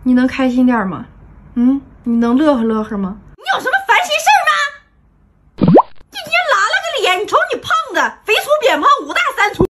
你能开心点吗？你能乐呵乐呵吗？ 你有什么烦心事儿吗？今天拉了个脸，瞅你胖的，肥粗扁胖5大3粗。